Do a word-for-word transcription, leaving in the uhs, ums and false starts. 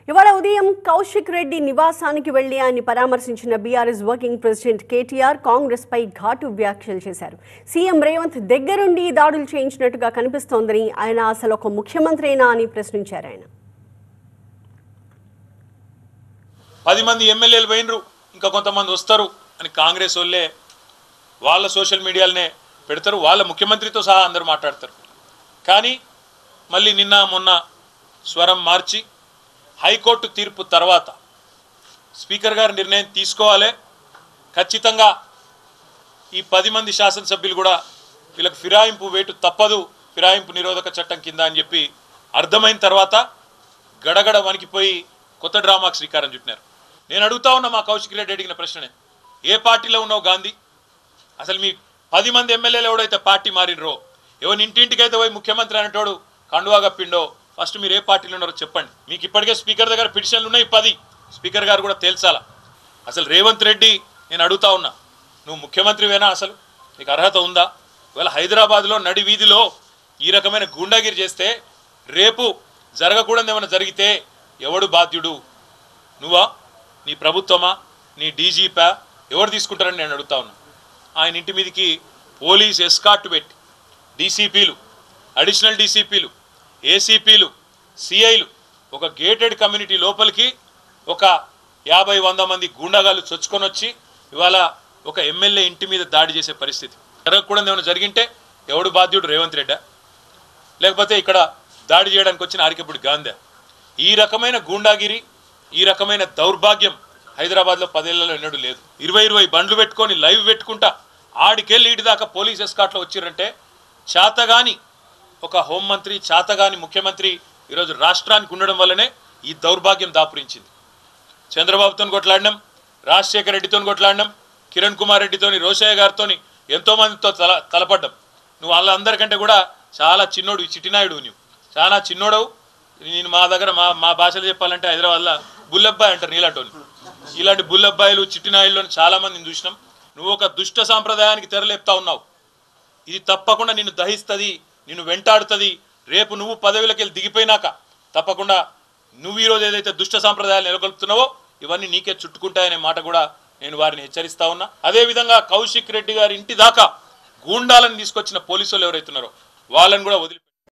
ఇవాళ ఉదయం కౌశిక్ రెడ్డి నివాసానికి వెళ్లి ఆయన పరామర్శించిన బీఆర్ఎస్ వర్కింగ్ ప్రెసిడెంట్ కేటీఆర్ కాంగ్రెస్ పై ఘాటు వ్యాఖ్యలు చేశారు. సీఎం రేవంత్ దగ్గరుండి దాడులు చేయించినట్టుగా కనిపిస్తోందని, ఆయన అసలు ఒక ముఖ్యమంత్రేనా అని ప్రశ్నించారు. ఆయన పది మంది ఎమ్మెల్యేలు పోయినరు, ఇంకా కొంతమంది వస్తారు అని కాంగ్రెస్ వాళ్ళే వాళ్ళ సోషల్ మీడియాలనే పెడతారు. వాళ్ళ ముఖ్యమంత్రితో సహా అందరూ మాట్లాడతారు. కానీ మళ్ళీ నిన్న మొన్న స్వరం మార్చి హైకోర్టు తీర్పు తర్వాత స్పీకర్ గారు నిర్ణయం తీసుకోవాలి, ఖచ్చితంగా ఈ పది మంది శాసనసభ్యులు కూడా వీళ్ళకి ఫిరాయింపు వేటు తప్పదు, ఫిరాయింపు నిరోధక చట్టం కింద అని చెప్పి అర్థమైన తర్వాత గడగడ వణికిపోయి కొత్త డ్రామాకు శ్రీకారం చుట్టినారు. నేను అడుగుతా ఉన్నా, మా కౌశిక్ రెడ్డి అడిగిన ప్రశ్ననే, ఏ పార్టీలో ఉన్నావు గాంధీ? అసలు మీ పది మంది ఎమ్మెల్యేలు ఎవడైతే పార్టీ మారినరో, ఎవరి ఇంటింటికైతే పోయి ముఖ్యమంత్రి అనేటోడు కండువా కప్పిండో, ఫస్ట్ మీరు ఏ పార్టీలో ఉన్నారో చెప్పండి. మీకు ఇప్పటికే స్పీకర్ దగ్గర పిటిషన్లు ఉన్నాయి పది, స్పీకర్ గారు కూడా తేల్చాలా. అసలు రేవంత్ రెడ్డి నేను అడుగుతా ఉన్నా, నువ్వు ముఖ్యమంత్రివేనా? అసలు నీకు అర్హత ఉందా? ఇవాళ హైదరాబాద్లో నడి వీధిలో ఈ రకమైన గూండాగిరి చేస్తే రేపు జరగకూడదు ఏమైనా జరిగితే ఎవడు బాధ్యుడు? నువ్వా, నీ ప్రభుత్వమా, నీ డీజీపా, ఎవరు తీసుకుంటారని నేను అడుగుతా ఉన్నా. ఆయన ఇంటి మీదకి పోలీస్ ఎస్కార్ట్ పెట్టి డీసీపీలు, అడిషనల్ డీసీపీలు, ఏసీపీలు, సిఐలు ఒక గేటెడ్ కమ్యూనిటీ లోపలికి ఒక యాభై వంద మంది గూండాగాళ్ళు చొచ్చుకొని వచ్చి ఇవాళ ఒక ఎమ్మెల్యే ఇంటి మీద దాడి చేసే పరిస్థితి. జరగకూడదు ఏమైనా జరిగింటే ఎవడు బాధ్యుడు? రేవంత్ రెడ్డా, లేకపోతే ఇక్కడ దాడి చేయడానికి వచ్చిన ఆరికపూడి గాంధీ? ఈ రకమైన గూండాగిరి, ఈ రకమైన దౌర్భాగ్యం హైదరాబాద్లో పదేళ్లలో ఎన్నడూ లేదు. ఇరవై ఇరవై బండ్లు పెట్టుకొని లైవ్ పెట్టుకుంటా ఆడికెళ్ళి ఈడి దాకా పోలీస్ ఎస్కార్ట్లో వచ్చిరంటే చాతగాని ఒక హోంమంత్రి, చాతగాని ముఖ్యమంత్రి ఈరోజు రాష్ట్రానికి ఉండడం వల్లనే ఈ దౌర్భాగ్యం దాపురించింది. చంద్రబాబుతో కొట్లాడినాం, రాజశేఖర రెడ్డితో కొట్లాడినాం, కిరణ్ కుమార్ రెడ్డితోని, రోషయ్య గారితో ఎంతోమందితో తల తలపడ్డాం. నువ్వు వాళ్ళందరికంటే కూడా చాలా చిన్నోడు, చిట్టినాయుడు, నువ్వు చాలా చిన్నోడవు. నేను మా దగ్గర మా మా భాషలో చెప్పాలంటే హైదరాబాద్లో బుల్లబ్బాయి అంటారు నీలాంటి. ఇలాంటి బుల్లబ్బాయిలు, చిట్టినాయుళ్ళు చాలామందిని చూసినాం. నువ్వు ఒక దుష్ట సాంప్రదాయానికి తెరలేపుతా ఉన్నావు. ఇది తప్పకుండా నిన్ను దహిస్తుంది, నిన్ను వెంటాడుతుంది. రేపు నువ్వు పదవిలోకి వెళ్ళి దిగిపోయినాక తప్పకుండా నువ్వు ఈరోజు ఏదైతే దుష్ట సాంప్రదాయాలు నెలకొల్పుతున్నావో ఇవన్నీ నీకే చుట్టుకుంటాయనే మాట కూడా నేను వారిని హెచ్చరిస్తా ఉన్నా. అదేవిధంగా కౌశిక్ రెడ్డి గారి ఇంటి దాకా గూండాలను తీసుకొచ్చిన పోలీసులు ఎవరైతున్నారో వాళ్ళని కూడా వదిలి